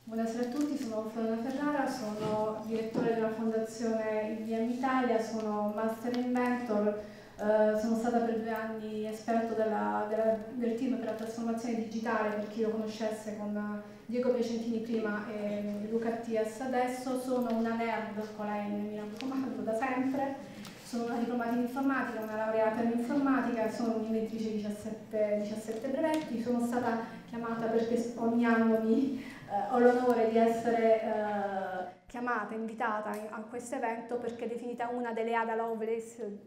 Buonasera a tutti, sono Floriana Ferrara, sono direttore della Fondazione IBM Italia, sono Master Inventor, sono stata per 2 anni esperto del team per la trasformazione digitale, per chi lo conoscesse, con Diego Piacentini prima e Luca Attias adesso. Sono una nerd, con lei mi raccomando, da sempre. Sono una diplomata in informatica, una laureata in informatica e sono un'inventrice di 17 brevetti. Sono stata chiamata perché ogni anno ho l'onore di essere chiamata, invitata a questo evento perché è definita una delle Ada Lovelace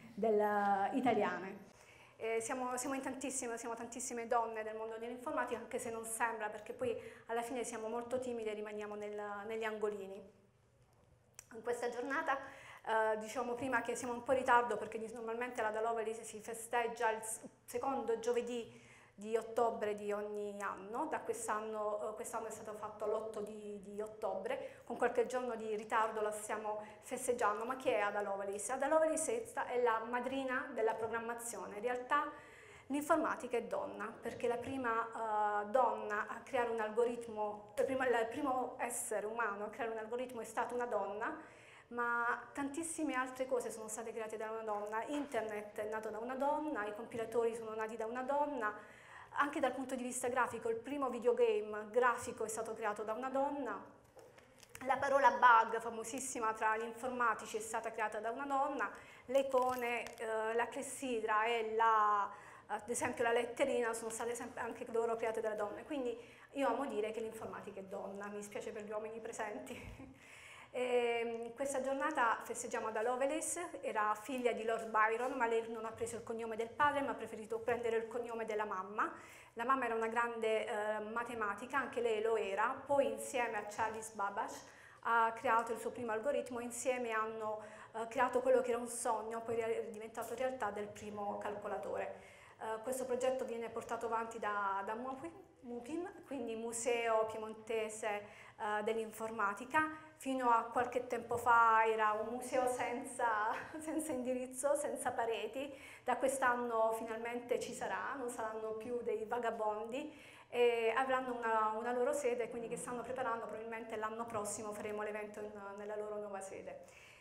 italiane. Siamo tantissime donne del mondo dell'informatica, anche se non sembra, perché poi alla fine siamo molto timide e rimaniamo negli angolini. In questa giornata diciamo prima che siamo un po' in ritardo perché normalmente l'Ada Lovelace si festeggia il secondo giovedì di ottobre di ogni anno. Da quest'anno è stato fatto l'8 di ottobre, con qualche giorno di ritardo la stiamo festeggiando. Ma chi è Ada Lovelace? Ada Lovelace è la madrina della programmazione. In realtà l'informatica è donna, perché la prima donna a creare un algoritmo, il primo essere umano a creare un algoritmo è stata una donna, ma tantissime altre cose sono state create da una donna. Internet è nato da una donna, i compilatori sono nati da una donna, anche dal punto di vista grafico il primo videogame grafico è stato creato da una donna, la parola bug, famosissima tra gli informatici, è stata creata da una donna, le icone, la clessidra e ad esempio la letterina sono state sempre anche loro create dalle donne. Quindi io amo dire che l'informatica è donna, mi spiace per gli uomini presenti. Questa giornata festeggiamo Ada Lovelace, era figlia di Lord Byron, ma lei non ha preso il cognome del padre, ma ha preferito prendere il cognome della mamma. La mamma era una grande matematica, anche lei lo era, poi insieme a Charles Babbage ha creato il suo primo algoritmo, insieme hanno creato quello che era un sogno, poi è diventato realtà, del primo calcolatore. Questo progetto viene portato avanti da MUPIM, quindi Museo Piemontese dell'Informatica. Fino a qualche tempo fa era un museo senza indirizzo, senza pareti. Da quest'anno finalmente ci sarà, non saranno più dei vagabondi e avranno una loro sede, quindi che stanno preparando, probabilmente l'anno prossimo faremo l'evento nella loro nuova sede.